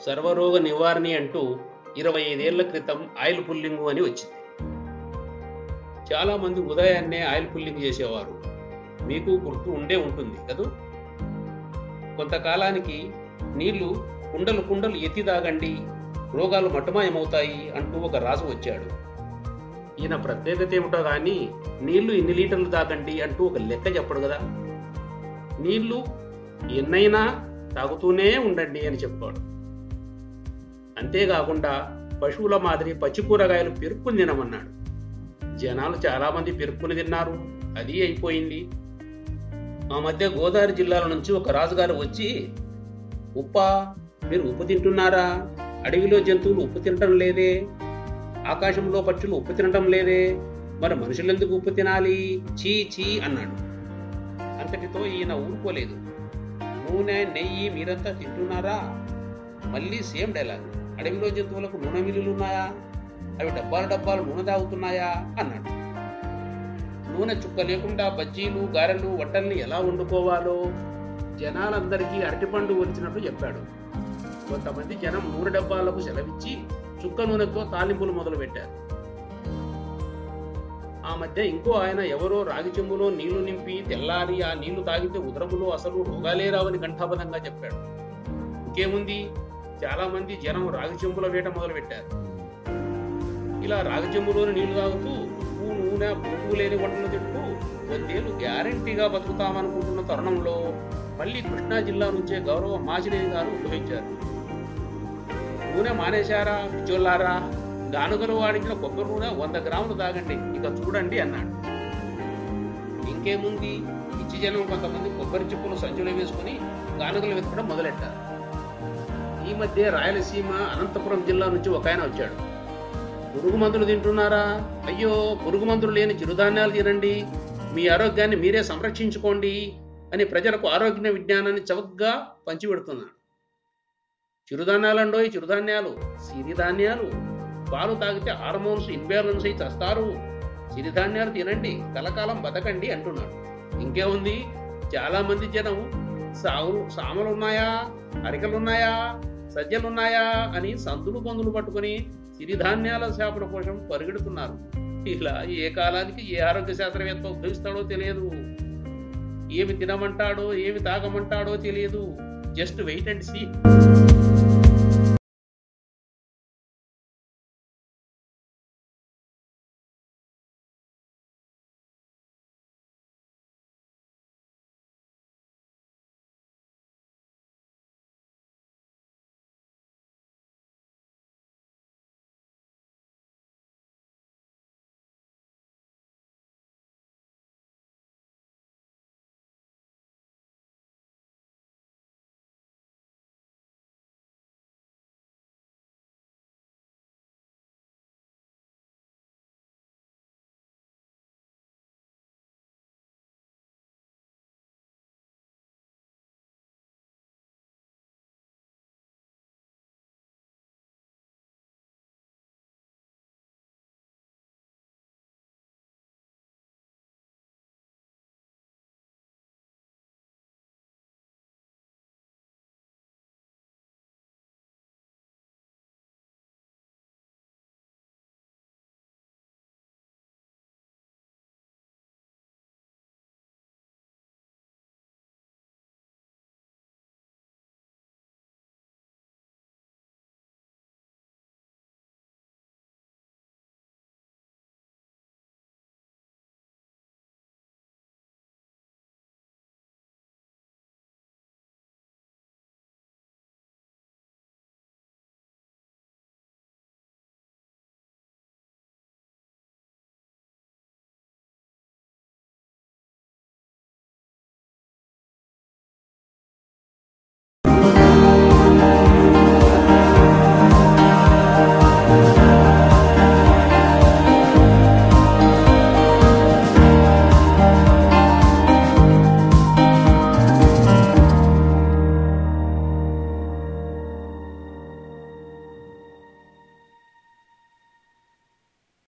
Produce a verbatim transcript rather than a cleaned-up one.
సర్వరోగ నివారణి అంటూ ఇరవై ఐదేళ్ల క్రితం ఆయిల్ పుల్లింగ్ అని వచ్చింది. చాలా మంది ఉదయాన్నే ఆయిల్ పుల్లింగ్ చేసేవారు. మీకు గుర్తు ఉండే ఉంటుంది కదా. కొంతకాలానికి నీళ్లు కుండలు కుండలు ఎత్తి తాగండి, రోగాలు మటుమాయమవుతాయి అంటూ ఒక రాజు వచ్చాడు. ఈయన ప్రత్యేకత ఏమిటో కానీ నీళ్లు ఇన్ని లీటర్లు తాగండి అంటూ ఒక లెక్క చెప్పడు కదా. నీళ్లు ఎన్నైనా తాగుతూనే ఉండండి అని చెప్పాడు. అంతేకాకుండా పశువుల మాదిరి పచ్చి కూరగాయలు పెరుక్కుని తినమన్నాడు. జనాలు చాలా మంది పెరుక్కుని తిన్నారు, అది అయిపోయింది. ఆ మధ్య గోదావరి జిల్లాల నుంచి ఒక రాజుగారు వచ్చి, ఉప్పా మీరు ఉప్పు తింటున్నారా? అడవిలో జంతువులు ఉప్పు తినటం లేదే, ఆకాశంలో పక్షులు ఉప్పు తినటం లేదే, మరి మనుషులు ఎందుకు ఉప్పు తినాలి? చీ చీ అన్నాడు. అంతటితో ఈయన ఊరుకోలేదు. నూనె నెయ్యి మీరంతా తింటున్నారా? మళ్ళీ సేమ్ డైలాగ్. అడవిలో జంతువులకు నూనె మిల్లులు ఉన్నాయా? అవి డబ్బాలు డబ్బాలు నూనె తాగుతున్నాయా అన్నాడు. నూనె చుక్క లేకుండా బజ్జీలు గారెలు వట్టల్ని ఎలా వండుకోవాలో జనాలందరికీ అరటిపండు ఒలిచినట్టు చెప్పాడు. కొంతమంది జనం నూనె డబ్బాలకు సెలవిచ్చి చుక్క నూనెతో తాలింపులు మొదలు పెట్టారు. ఆ మధ్య ఇంకో ఆయన ఎవరో రాగి చెంబులో నీళ్లు నింపి తెల్లారి ఆ నీళ్లు తాగితే ఉదరములో అసలు రోగాలే రావని కంఠాబద్ధంగా చెప్పాడు. ఇంకేముంది, చాలా మంది జనం రాగి చెంబుల వేట మొదలు పెట్టారు. ఇలా రాగి చెంబులోని నీళ్లు తాగుతూ ఉప్పు నూనె పువ్వు లేని వంటలు తింటూ కొద్దేళ్లు గ్యారంటీగా బతుకుతామనుకుంటున్న తరుణంలో మళ్ళీ కృష్ణా జిల్లా నుంచే గౌరవ మాచినేని గారు ఉద్భవించారు. నూనె మానేశారా పిచ్చోళ్ళారా? గానుగలు వాడించిన కొబ్బరి నూనె వంద గ్రాములు తాగండి, ఇక చూడండి అన్నాడు. ఇంకేముంది, పిచ్చి జనం కొంతమంది కొబ్బరి చిప్పులు సంచులు వేసుకుని గానుగలు వెతకడం మొదలెట్టారు. ఈ మధ్య రాయలసీమ అనంతపురం జిల్లా నుంచి ఒక ఆయన వచ్చాడు. పురుగు మందులు తింటున్నారా? అయ్యో, పురుగు మందులు లేని చిరుధాన్యాలు తినండి, మీ ఆరోగ్యాన్ని మీరే సంరక్షించుకోండి అని ప్రజలకు ఆరోగ్య విజ్ఞానాన్ని చవకగా పంచిపెడుతున్నాడు. చిరుధాన్యాలండోయ్ చిరుధాన్యాలు, సిరిధాన్యాలు. పాలు తాగితే హార్మోన్స్ ఇంబ్యాలెన్స్ అయి చస్తారు, సిరిధాన్యాలు తినండి, కలకాలం బతకండి అంటున్నాడు. ఇంకేముంది, చాలా మంది జనం సాగులు సామలున్నాయా, అరికలున్నాయా, సజ్జలున్నాయా అని సందులు పొందులు పట్టుకుని సిరిధాన్యాల శాపల కోసం పరిగెడుతున్నారు. ఇలా ఏ కాలానికి ఏ ఆరోగ్య శాస్త్రవేత్త ఉద్భవిస్తాడో తెలియదు, ఏమి తినమంటాడో ఏమి తాగమంటాడో తెలియదు. Just wait and see.